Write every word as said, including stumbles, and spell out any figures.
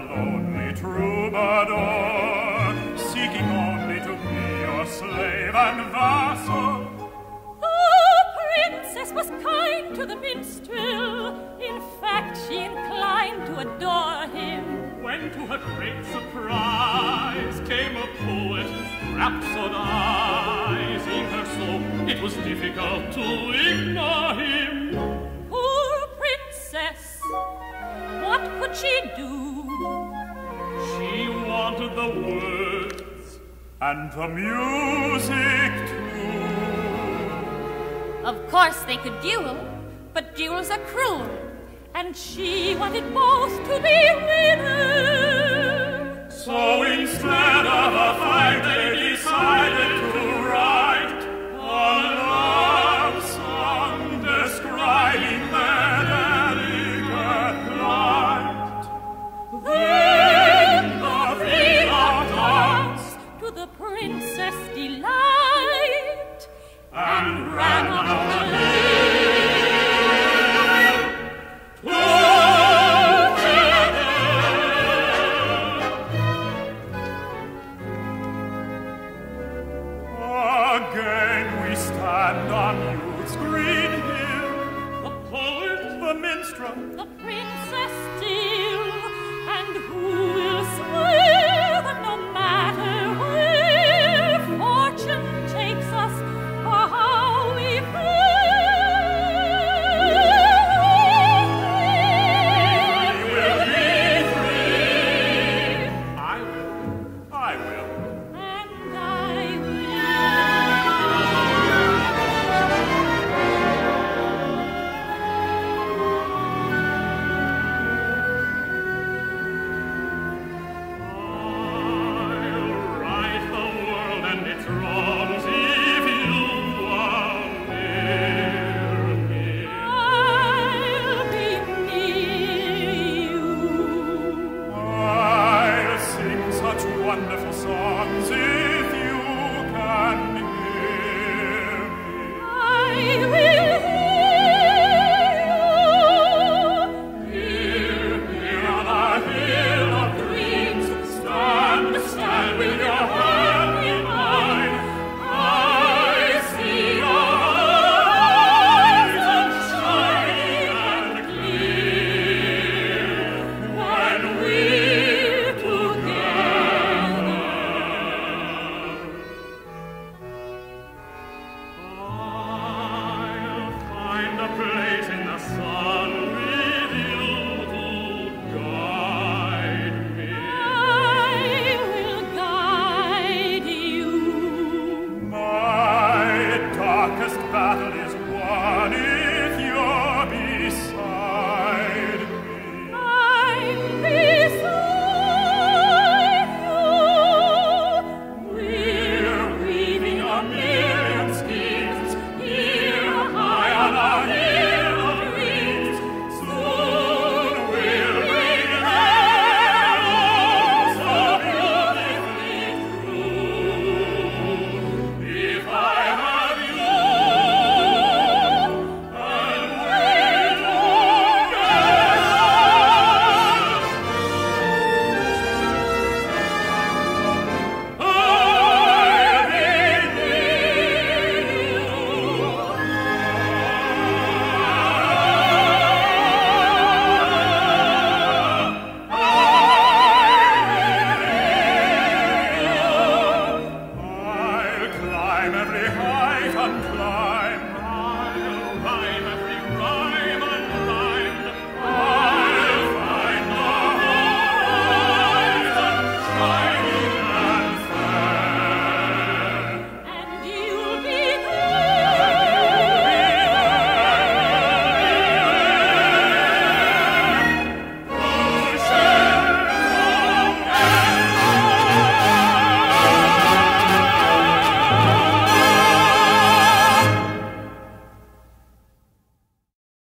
lonely troubadour, seeking only to be your slave and vassal. The princess was kind to the minstrel. In fact, she inclined to adore him. When to her great surprise came a poet, rhapsodizing her soul, it was difficult to ignore him. Poor princess, what could she do? She wanted the words and the music too. Of course they could duel, but duels are cruel, and she wanted both to be winner. So instead of a fight, they decided to write a love song describing their delicate plight. Then the freedom danced to the princess' delight, and ran up the lane.